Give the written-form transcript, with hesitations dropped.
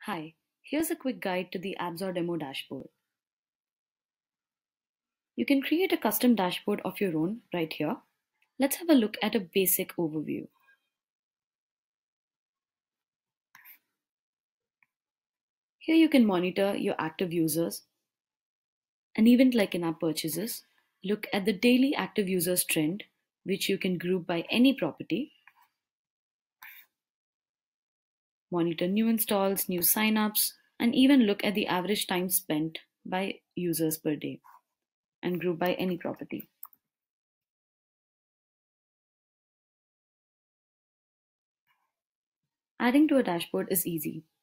Hi, here's a quick guide to the Apxor demo dashboard. You can create a custom dashboard of your own right here. Let's have a look at a basic overview. Here you can monitor your active users, an event like in-app purchases, look at the daily active users trend, which you can group by any property, monitor new installs, new signups, and even look at the average time spent by users per day and group by any property. Adding to a dashboard is easy.